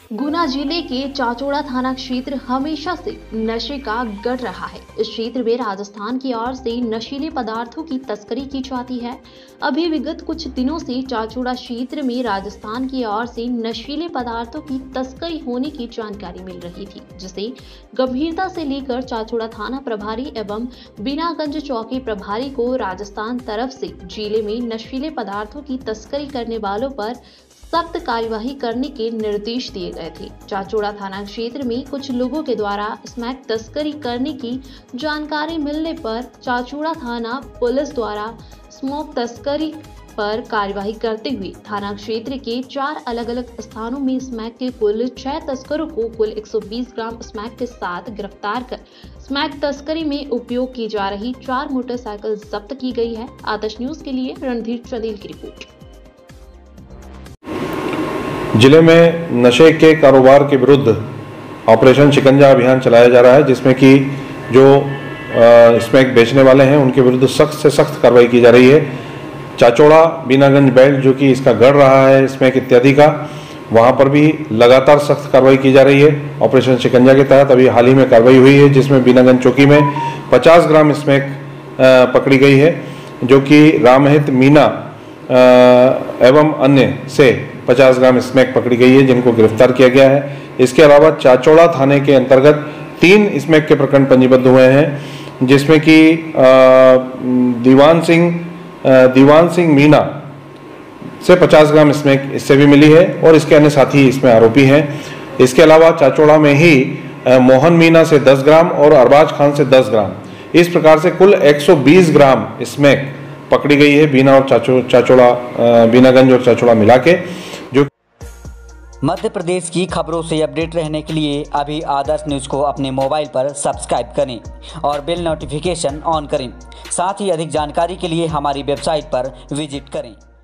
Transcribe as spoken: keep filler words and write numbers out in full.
गुना जिले के चाचौड़ा थाना क्षेत्र हमेशा से नशे का गढ़ रहा है। इस क्षेत्र में राजस्थान की ओर से नशीले पदार्थों की तस्करी की जाती है। अभी विगत कुछ दिनों से चाचौड़ा क्षेत्र में राजस्थान की ओर से नशीले पदार्थों की तस्करी होने की जानकारी मिल रही थी, जिसे गंभीरता से लेकर चाचौड़ा थाना प्रभारी एवं बीनागंज चौकी प्रभारी को राजस्थान तरफ से जिले में नशीले पदार्थों की तस्करी करने वालों पर सख्त कार्यवाही करने के निर्देश दिए गए थे। चाचौड़ा थाना क्षेत्र में कुछ लोगों के द्वारा स्मैक तस्करी करने की जानकारी मिलने पर चाचौड़ा थाना पुलिस द्वारा स्मोक तस्करी पर कार्यवाही करते हुए थाना क्षेत्र के चार अलग अलग स्थानों में स्मैक के कुल छह तस्करों को कुल एक सौ बीस ग्राम स्मैक के साथ गिरफ्तार कर स्मैक तस्करी में उपयोग की जा रही चार मोटरसाइकिल जब्त की गई है। आदर्श न्यूज के लिए रणधीर चंदेल की रिपोर्ट। जिले में नशे के कारोबार के विरुद्ध ऑपरेशन शिकंजा अभियान चलाया जा रहा है, जिसमें कि जो स्मैक बेचने वाले हैं उनके विरुद्ध सख्त से सख्त कार्रवाई की जा रही है। चाचौड़ा बीनागंज बेल्ट जो कि इसका गढ़ रहा है स्मैक इत्यादि का, वहां पर भी लगातार सख्त कार्रवाई की जा रही है। ऑपरेशन शिकंजा के तहत अभी हाल ही में कार्रवाई हुई है, जिसमें बीनागंज चौकी में पचास ग्राम स्मैक पकड़ी गई है, जो कि रामहित मीना एवं अन्य से पचास ग्राम स्मैक पकड़ी गई है, जिनको गिरफ्तार किया गया है। इसके अलावा चाचौड़ा थाने के अंतर्गत तीन स्मैक के प्रकरण पंजीबद्ध हुए हैं, जिसमें कि दीवान सिंह दीवान सिंह मीना से पचास ग्राम स्मैक इससे भी मिली है और इसके अन्य साथी इसमें आरोपी हैं। इसके अलावा चाचौड़ा में ही मोहन मीना से दस ग्राम और अरबाज खान से दस ग्राम, इस प्रकार से कुल एक सौ बीस ग्राम स्मैक पकड़ी गई है बीना और चाचो चाचौड़ा बीनागंज और चाचौड़ा मिला के। जो मध्य प्रदेश की खबरों से अपडेट रहने के लिए अभी आदर्श न्यूज को अपने मोबाइल पर सब्सक्राइब करें और बेल नोटिफिकेशन ऑन करें। साथ ही अधिक जानकारी के लिए हमारी वेबसाइट पर विजिट करें।